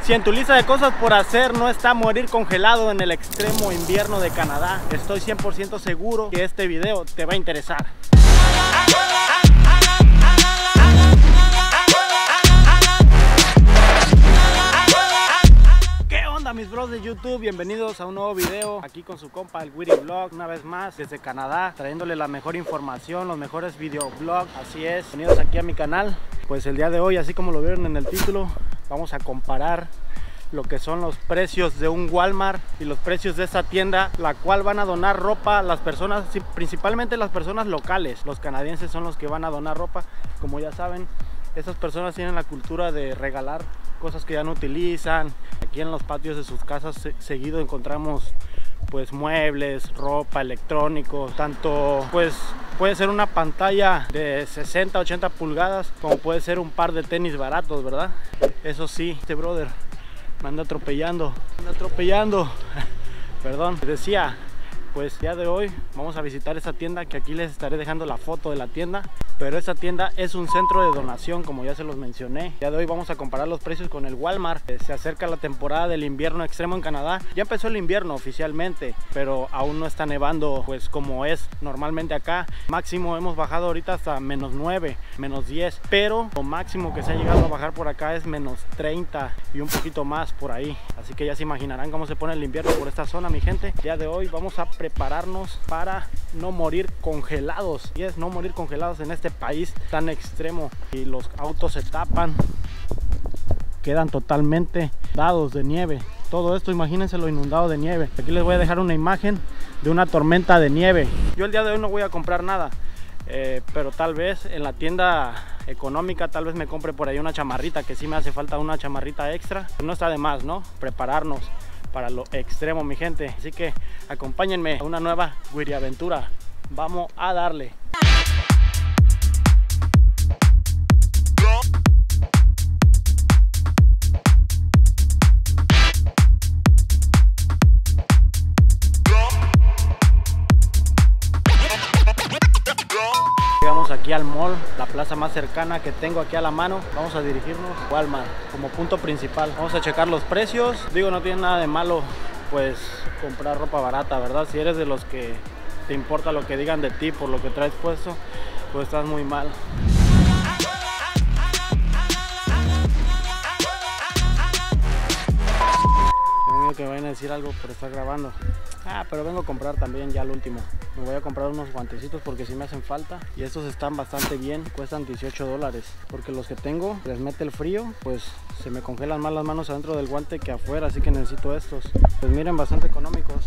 Si en tu lista de cosas por hacer no está morir congelado en el extremo invierno de Canadá, estoy 100% seguro que este video te va a interesar. Mis bros de YouTube, bienvenidos a un nuevo video aquí con su compa el Witty Vlog, una vez más desde Canadá, trayéndole la mejor información, los mejores videoblogs. Así es, bienvenidos aquí a mi canal. Pues el día de hoy, así como lo vieron en el título, vamos a comparar lo que son los precios de un Walmart y los precios de esta tienda, la cual van a donar ropa a las personas, principalmente las personas locales. Los canadienses son los que van a donar ropa. Como ya saben, estas personas tienen la cultura de regalar cosas que ya no utilizan. Aquí en los patios de sus casas seguido encontramos pues muebles, ropa, electrónicos, tanto pues puede ser una pantalla de 60-80 pulgadas como puede ser un par de tenis baratos, ¿verdad? Eso sí, este brother me anda atropellando, perdón. Decía, pues día de hoy vamos a visitar esta tienda, que aquí les estaré dejando la foto de la tienda. Pero esta tienda es un centro de donación, como ya se los mencioné. El día de hoy vamos a comparar los precios con el Walmart. Se acerca la temporada del invierno extremo en Canadá. Ya empezó el invierno oficialmente, pero aún no está nevando pues como es normalmente acá. Máximo hemos bajado ahorita hasta -9, -10, pero lo máximo que se ha llegado a bajar por acá es -30 y un poquito más por ahí. Así que ya se imaginarán cómo se pone el invierno por esta zona, mi gente. El día de hoy vamos a prepararnos para no morir congelados. Y es no morir congelados en este país tan extremo, y los autos se tapan, quedan totalmente dados de nieve. Todo esto, imagínense lo inundado de nieve. Aquí les voy a dejar una imagen de una tormenta de nieve. Yo el día de hoy no voy a comprar nada, pero tal vez en la tienda económica tal vez me compre por ahí una chamarrita, que sí me hace falta una chamarrita extra. No está de más, ¿no? Prepararnos para lo extremo, mi gente. Así que acompáñenme a una nueva Witty aventura. Vamos a darle. Llegamos aquí al mall, la plaza más cercana que tengo aquí a la mano. Vamos a dirigirnos a Walmart como punto principal. Vamos a checar los precios. Digo, no tiene nada de malo pues comprar ropa barata, ¿verdad? Si eres de los que te importa lo que digan de ti por lo que traes puesto, pues estás muy mal. Tengo miedo que me vayan a decir algo por estar grabando. Pero vengo a comprar también ya el último. Me voy a comprar unos guantecitos porque sí me hacen falta. Y estos están bastante bien, cuestan $18. Porque los que tengo, les mete el frío, pues se me congelan más las manos adentro del guante que afuera. Así que necesito estos. Pues miren, bastante económicos.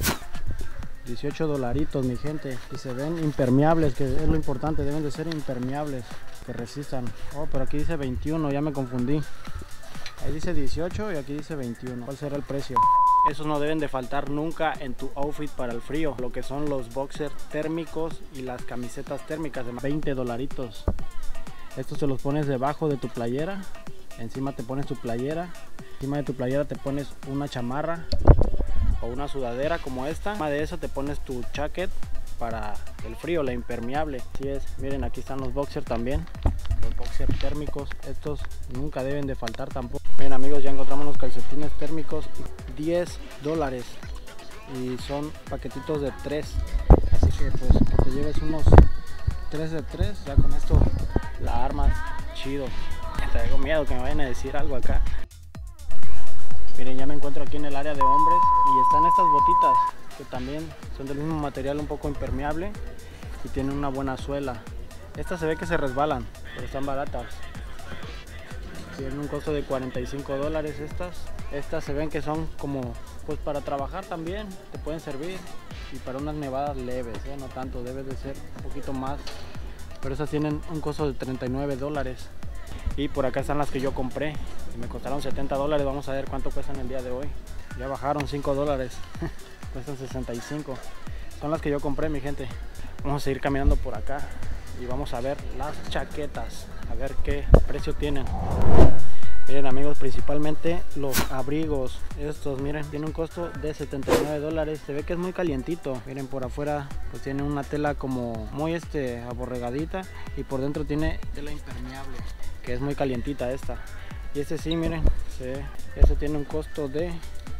$18, mi gente. Y se ven impermeables, que es lo importante. Deben de ser impermeables, que resistan. Oh, pero aquí dice 21, ya me confundí. Ahí dice 18 y aquí dice 21. ¿Cuál será el precio? Esos no deben de faltar nunca en tu outfit para el frío. Lo que son los boxers térmicos y las camisetas térmicas de $20. Estos te los pones debajo de tu playera. Encima te pones tu playera. Encima de tu playera te pones una chamarra o una sudadera como esta. Encima de eso te pones tu jacket para el frío, la impermeable. Así es, miren, aquí están los boxers también. Los boxers térmicos, estos nunca deben de faltar tampoco. Bien amigos, ya encontramos los calcetines térmicos, $10 y son paquetitos de 3, así que pues que te lleves unos 3 de 3, ya con esto la armas chido. Tengo miedo que me vayan a decir algo acá. Miren, ya me encuentro aquí en el área de hombres y están estas botitas que también son del mismo material, un poco impermeable y tienen una buena suela. Estas se ve que se resbalan, pero están baratas. Tienen un costo de $45 estas. Estas se ven que son como pues para trabajar también, te pueden servir. Y para unas nevadas leves, no tanto, debe de ser un poquito más. Pero estas tienen un costo de $39. Y por acá están las que yo compré, me costaron $70. Vamos a ver cuánto cuestan el día de hoy. Ya bajaron $5, cuestan 65. Son las que yo compré, mi gente. Vamos a seguir caminando por acá y vamos a ver las chaquetas, a ver qué precio tienen. Miren amigos, principalmente los abrigos, estos miren, tienen un costo de $79. Se ve que es muy calientito. Miren, por afuera pues tiene una tela como muy aborregadita y por dentro tiene tela impermeable, que es muy calientita esta. Y este sí, miren, Sí, ese tiene un costo de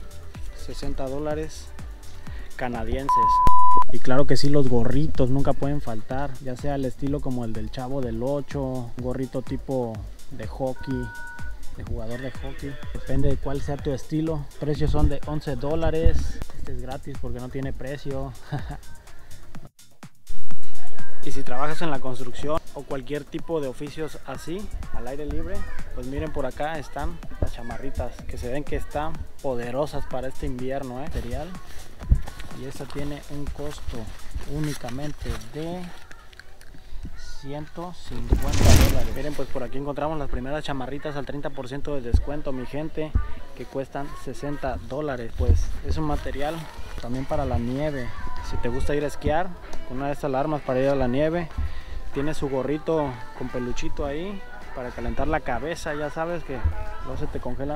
$60 canadienses. Y claro que sí, los gorritos nunca pueden faltar, ya sea el estilo como el del Chavo del 8, un gorrito tipo de hockey, de jugador de hockey, depende de cuál sea tu estilo. Precios son de $11. Este es gratis porque no tiene precio. Y si trabajas en la construcción o cualquier tipo de oficios así, al aire libre, pues miren, por acá están las chamarritas que se ven que están poderosas para este invierno, material. Y esta tiene un costo únicamente de $150. Miren, pues por aquí encontramos las primeras chamarritas al 30% de descuento, mi gente, que cuestan $60. Pues es un material también para la nieve. Si te gusta ir a esquiar con una de estas alarmas para ir a la nieve, tiene su gorrito con peluchito ahí para calentar la cabeza. Ya sabes que luego se te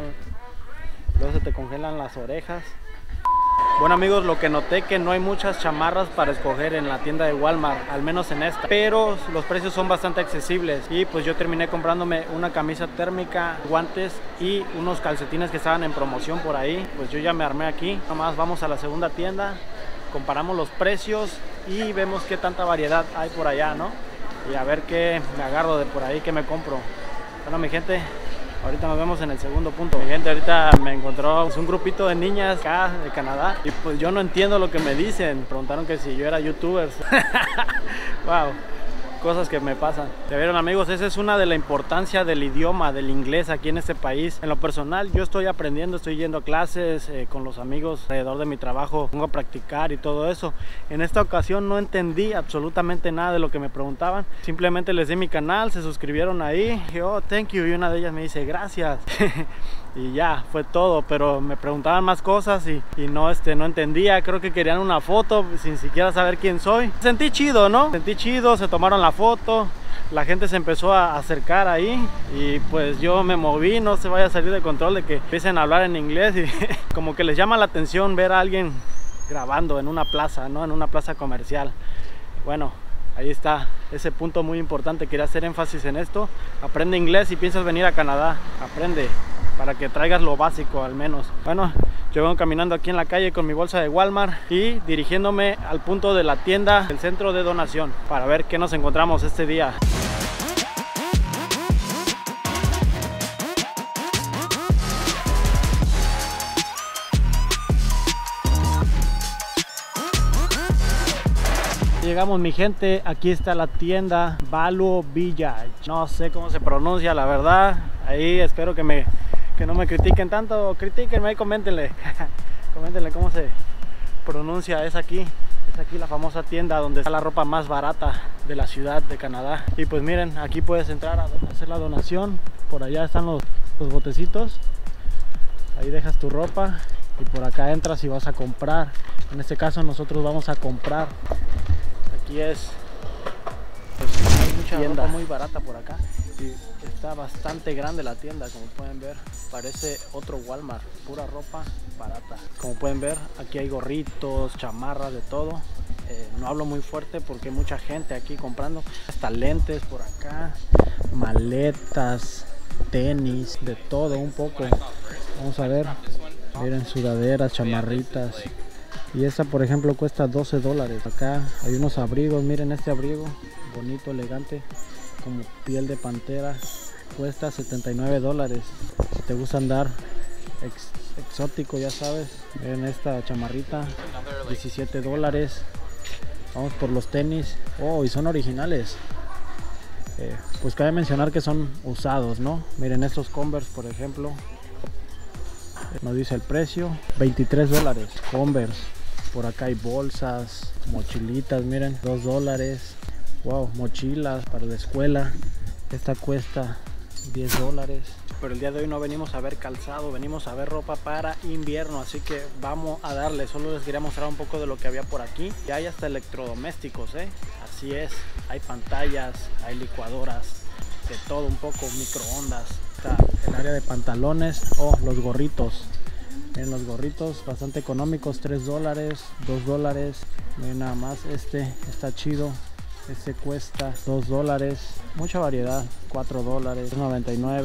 congelan las orejas. Bueno amigos, lo que noté que no hay muchas chamarras para escoger en la tienda de Walmart, al menos en esta, pero los precios son bastante accesibles. Y pues yo terminé comprándome una camisa térmica, guantes y unos calcetines que estaban en promoción por ahí. Pues yo ya me armé aquí. Nomás vamos a la segunda tienda, comparamos los precios y vemos qué tanta variedad hay por allá, ¿no? Y a ver qué me agarro de por ahí, qué me compro. Bueno mi gente, ahorita nos vemos en el segundo punto. Mi gente, ahorita me encontró un grupito de niñas acá de Canadá y pues yo no entiendo lo que me dicen. Preguntaron que si yo era youtuber. Wow, cosas que me pasan. ¿Ya vieron amigos? Esa es una de la importancia del idioma, del inglés aquí en este país. En lo personal yo estoy aprendiendo, estoy yendo a clases con los amigos alrededor de mi trabajo, pongo a practicar y todo eso. En esta ocasión no entendí absolutamente nada de lo que me preguntaban. Simplemente les di mi canal, se suscribieron ahí, dije, oh, thank you, y una de ellas me dice, gracias. Y ya, fue todo, pero me preguntaban más cosas y no entendía. Creo que querían una foto sin siquiera saber quién soy. Sentí chido, ¿no? Sentí chido, se tomaron la foto, la gente se empezó a acercar ahí y pues yo me moví, no se vaya a salir de control de que empiecen a hablar en inglés y como que les llama la atención ver a alguien grabando en una plaza, ¿no? En una plaza comercial. Bueno, ahí está ese punto muy importante, quería hacer énfasis en esto. Aprende inglés si piensas venir a Canadá, aprende, para que traigas lo básico al menos. Bueno, yo vengo caminando aquí en la calle con mi bolsa de Walmart y dirigiéndome al punto de la tienda del centro de donación para ver qué nos encontramos este día. Llegamos mi gente, aquí está la tienda Value Village. No sé cómo se pronuncia la verdad, ahí espero que no me critiquen tanto, critíquenme ahí, coméntenle. Coméntenle cómo se pronuncia. Es aquí la famosa tienda donde está la ropa más barata de la ciudad de Canadá. Y pues miren, aquí puedes entrar a hacer la donación. Por allá están los botecitos, ahí dejas tu ropa y por acá entras y vas a comprar. En este caso nosotros vamos a comprar. Aquí es, pues, hay mucha ropa muy barata por acá y está bastante grande la tienda, como pueden ver. Parece otro Walmart, pura ropa barata. Como pueden ver, aquí hay gorritos, chamarras, de todo. No hablo muy fuerte porque hay mucha gente aquí comprando. Hasta lentes por acá, maletas, tenis, de todo un poco. Vamos a ver, miren, sudaderas, chamarritas. Y esta por ejemplo cuesta $12. Acá hay unos abrigos, miren este abrigo, bonito, elegante, como piel de pantera, cuesta $79. Si te gusta andar exótico, ya sabes. Miren esta chamarrita, $17. Vamos por los tenis. Oh, y son originales. Pues cabe mencionar que son usados, ¿no? Miren estos Converse por ejemplo, nos dice el precio, $23. Converse. Por acá hay bolsas, mochilitas, miren, $2. Wow, mochilas para la escuela. Esta cuesta $10. Pero el día de hoy no venimos a ver calzado, venimos a ver ropa para invierno, así que vamos a darle. Solo les quería mostrar un poco de lo que había por aquí. Y hay hasta electrodomésticos, así es, hay pantallas, hay licuadoras, de todo un poco, microondas. Está el área de pantalones, los gorritos. Miren los gorritos, bastante económicos, $3, $2. Miren nada más, este está chido. Este cuesta $2, mucha variedad, $4, $99.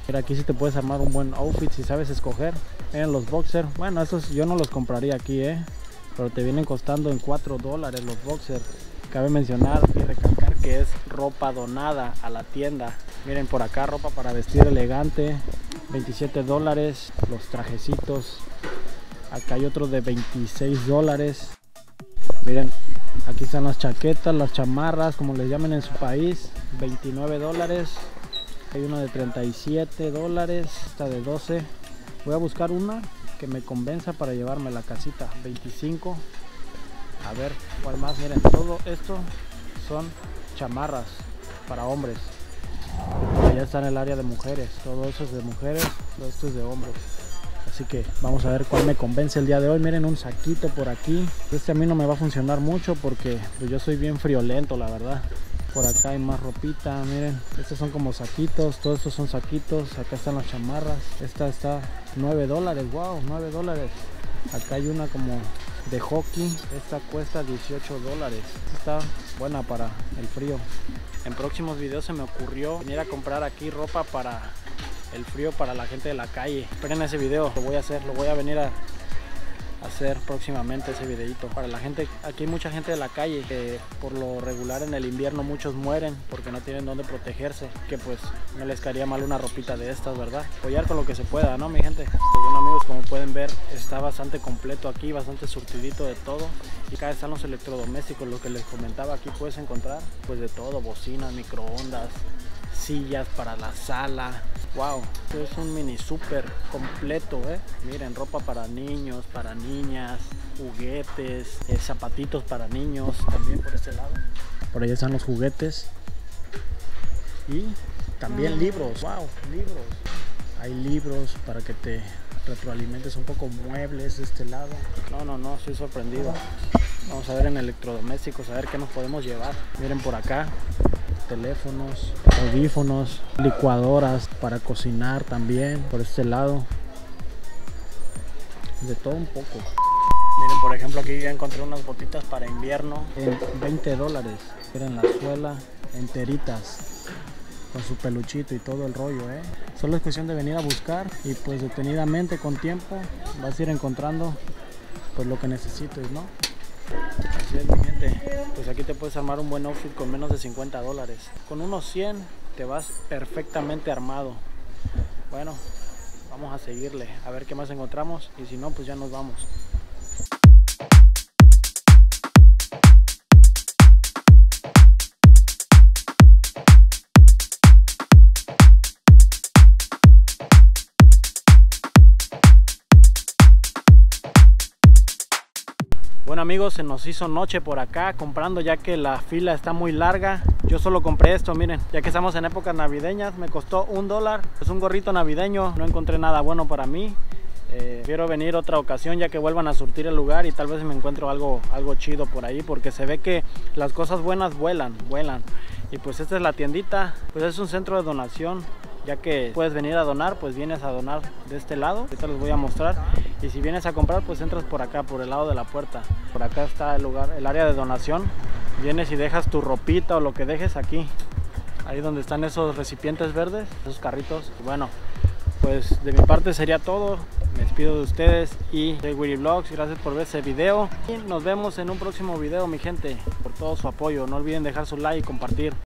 Mira, aquí sí te puedes armar un buen outfit si sabes escoger. Miren los boxers, bueno, estos yo no los compraría aquí, pero te vienen costando en $4 los boxers. Cabe mencionar y recalcar que es ropa donada a la tienda. Miren por acá, ropa para vestir elegante, $27. Los trajecitos, acá hay otro de $26. Miren, aquí están las chaquetas, las chamarras, como les llamen en su país, $29. Hay uno de $37, esta de 12. Voy a buscar una que me convenza para llevarme a la casita. 25. A ver cuál más. Miren, todo esto son chamarras para hombres. Allá está en el área de mujeres. Todo eso es de mujeres, todo esto es de hombres. Así que vamos a ver cuál me convence el día de hoy. Miren, un saquito por aquí. Este a mí no me va a funcionar mucho porque pues, yo soy bien friolento, la verdad. Por acá hay más ropita, miren, estos son como saquitos, todos estos son saquitos. Acá están las chamarras, esta está $9, wow, $9. Acá hay una como de hockey, esta cuesta $18. Esta está buena para el frío. En próximos videos se me ocurrió venir a comprar aquí ropa para el frío, para la gente de la calle. Esperen ese video, lo voy a hacer, lo voy a venir a hacer próximamente ese videito para la gente. Aquí hay mucha gente de la calle que por lo regular en el invierno muchos mueren porque no tienen dónde protegerse, que pues no les caería mal una ropita de estas, ¿verdad? Apoyar con lo que se pueda, ¿no, mi gente? Pues bueno, amigos, como pueden ver está bastante completo aquí, bastante surtidito de todo. Y acá están los electrodomésticos, lo que les comentaba. Aquí puedes encontrar pues de todo, bocinas, microondas, sillas para la sala. Wow, esto es un mini super completo, Miren, ropa para niños, para niñas, juguetes, zapatitos para niños, también por este lado. Por allá están los juguetes. Y también libros, wow, libros. Hay libros para que te retroalimentes un poco, muebles de este lado. No, estoy sorprendido. Vamos a ver en electrodomésticos, a ver qué nos podemos llevar. Miren por acá, teléfonos, audífonos, licuadoras para cocinar también, por este lado. De todo un poco. Miren, por ejemplo, aquí ya encontré unas botitas para invierno en $20. Miren la suela enteritas, con su peluchito y todo el rollo, Solo es cuestión de venir a buscar y pues detenidamente, con tiempo, vas a ir encontrando pues lo que necesites, ¿no? Así es, mi gente, pues aquí te puedes armar un buen outfit con menos de $50. Con unos 100 te vas perfectamente armado. Bueno, vamos a seguirle, a ver qué más encontramos y si no, pues ya nos vamos. Bueno, amigos, se nos hizo noche por acá comprando, ya que la fila está muy larga. Yo solo compré esto, miren, ya que estamos en épocas navideñas, me costó $1. Es un gorrito navideño, no encontré nada bueno para mí. Quiero venir otra ocasión ya que vuelvan a surtir el lugar y tal vez me encuentro algo chido por ahí, porque se ve que las cosas buenas vuelan. Y pues esta es la tiendita, pues es un centro de donación. Ya que puedes venir a donar, pues vienes a donar de este lado. Ahorita les voy a mostrar. Y si vienes a comprar, pues entras por acá, por el lado de la puerta. Por acá está el lugar, el área de donación. Vienes y dejas tu ropita o lo que dejes aquí. Ahí donde están esos recipientes verdes, esos carritos. Y bueno, pues de mi parte sería todo. Me despido de ustedes y de Willy Vlogs. Gracias por ver ese video. Y nos vemos en un próximo video, mi gente. Por todo su apoyo. No olviden dejar su like y compartir.